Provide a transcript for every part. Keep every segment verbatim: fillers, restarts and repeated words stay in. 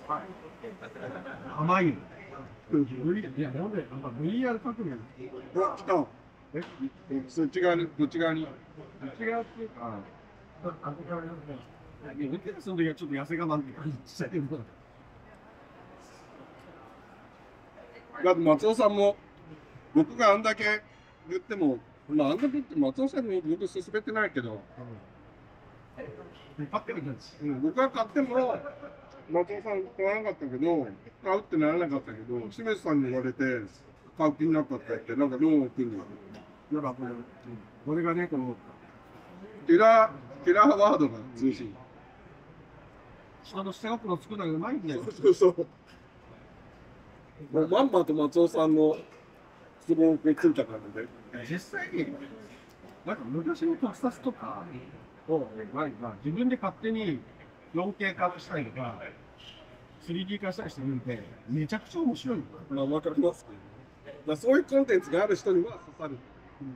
甘い。いや、なんで、なんか ブイアール 革命。 あ、来た。え、そっち側に、どっち側に。 どっち側っていうか、あ、あの側になんかね、その時はちょっと痩せ我慢って感じしたけど。 だって松尾さんも、僕があんだけ言っても、まあ、あんだけ言って松尾さんに僕勧めてないけど、 買ってみたんです。 うん、僕は買っても、松尾さん買わなかったけど、買うってならなかったけど、清水さんに言われて、買う気になったって言って、なんかローンを組んでる。 やっぱこれ、これがね、この、 キラー、キラーワードが通信。 下の下心作るのがうまいんだよ。 そうそうそう。もうまんまと松尾さんの質問をついたからね。 実際に、なんか昔の特撮とかを、なんか自分で勝手に フォーケー 化したりとか、スリーディー 化したりしてみて、めちゃくちゃ面白い。 まあ、わかりますけど、ね。まあ、そういうコンテンツがある人には刺さる。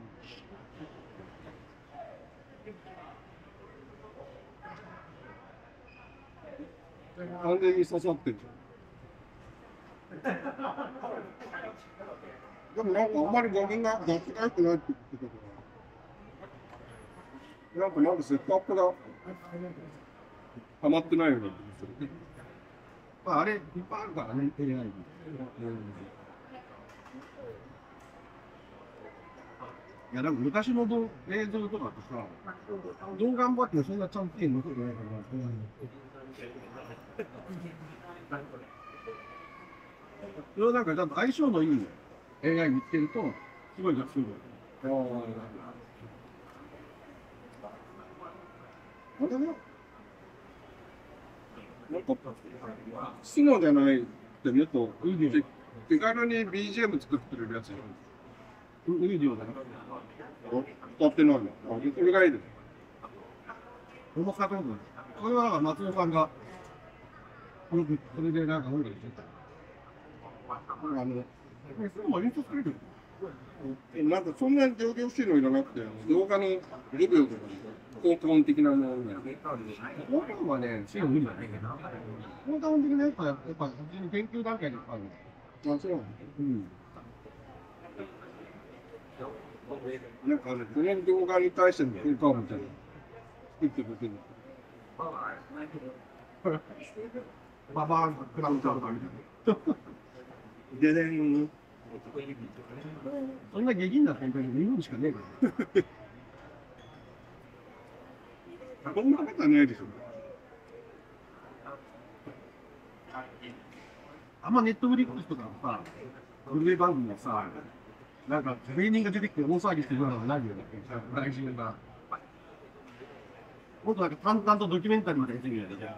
うん、完全に刺さってる。でもなんかあんまり画面が出しが良くないって言ってたから、なんかなんかセットアップがはまってないような気がする。 まあ、あれ、いっぱいあるからね、エーアイに。うん、いや、でも昔の動映像とかってさ、どう頑張ってもそんなちゃんと手に残ってないから、それはなんかちゃんと相性のいい エーアイ 見つけると、すごい楽する。 あれね、なんか、質問じゃないってもっと手軽に ビージーエム 作ってくれるやつじゃないですか。 ウーディオだね。 使ってないの。あ、それがいいです。 この方も、これはなんか松尾さんが、よくそれでなんか飲んだりしてた。あの、それもインスト作れる。 なんかそんなに上々しいのいらなくて、動画のレビューとか効果音的なものね。 効果音はね、シーン無理だね。効果音的なやつはやっぱ普通に研究段階である。 あ、そうなの。 うん。 なんかね、この動画に対しての効果音みたいな。作ってくれてる。 ババーンクラウンターとかみたいな。 ででん。 そんな下品な展開で日本しかねえから。 こんなことはないでしょ。 あんまネットフリックスとかさ、グルメ番組はさ、なんか芸人が出てきて大騒ぎしてるようなのないよね、外人が。もっとなんか淡々とドキュメンタリーみたいにしてるよね。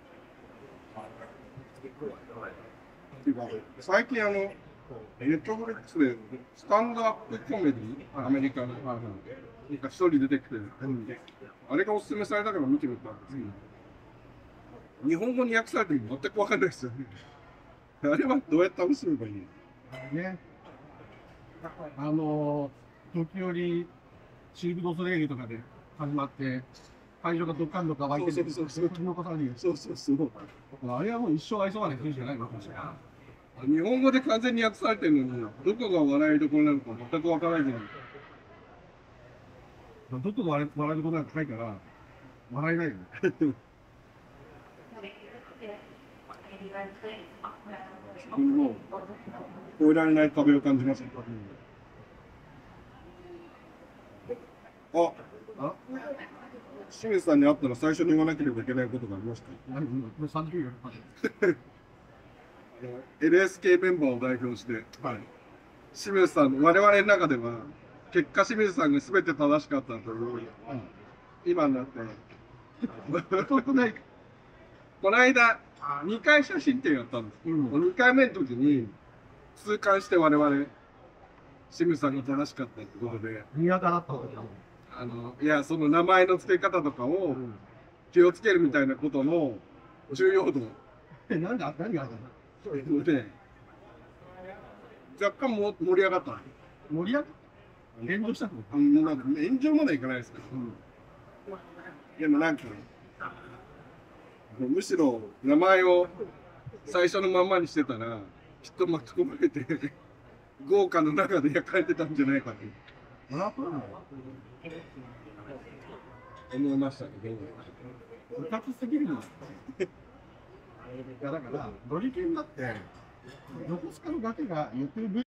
最近あの、ネットフリックスでスタンドアップコメディ、アメリカの、なんか一人出てきて、あれがおすすめされたから見てみたんですけど、日本語に訳されても全く分かんないですよね。あれはどうやって楽しめばいいの？ ね。あのー、時折、シールドソレイユとかで始まって、会場がどっかんどっか湧いてる。 そうそうそう。 残される。 そうそうそう。 あれはもう一生愛想がない選手じゃないのかもしれない。 日本語で完全に訳されてるのに、どこが笑いどころなのか全く分からないけど。 どこが笑いどころなんかないから、笑えないよね。 もう、越えられない壁を感じますね。あ、あ、清水さんに会ったら最初に言わなければいけないことがありました。 何これさんじゅうよ。 エルエスケー メンバーを代表して、はい、清水さん、我々の中では、結果清水さんが全て正しかったという、うん、今になって、この間、にかい写真展やったんです。うん、にかいめの時に、痛感して我々、清水さんが正しかったってことで、 苦手だったあの、いや、その名前の付け方とかを気をつけるみたいなことの重要度。 え、なんで、何があったの？ で、若干も盛り上がった。 盛り上がった？炎上したの？ うん、なんか炎上までいかないですけど。うん、でもなんか、むしろ名前を最初のまんまにしてたら、きっと巻き込まれて、豪華の中で焼かれてたんじゃないかとそりゃそうだよ。 思いましたけど、 うかつすぎるの。いやだから、ドリケンだって、横須賀の崖が言ってる分